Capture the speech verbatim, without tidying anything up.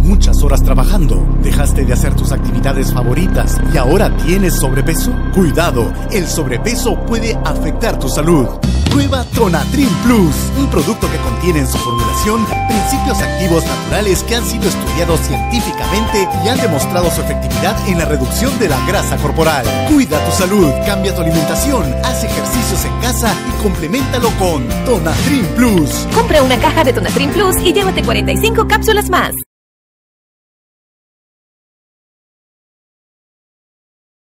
muchas horas trabajando, dejaste de hacer tus actividades favoritas y ahora tienes sobrepeso. Cuidado, el sobrepeso puede afectar tu salud. Prueba Tonatrin Plus, un producto que contiene en su formulación principios activos naturales que han sido estudiados científicamente y han demostrado su efectividad en la reducción de la grasa corporal. Cuida tu salud, cambia tu alimentación, haz ejercicios en casa y compleméntalo con Tonatrin Plus. Compra una caja de Tonatrin Plus y llévate cuarenta y cinco cápsulas más.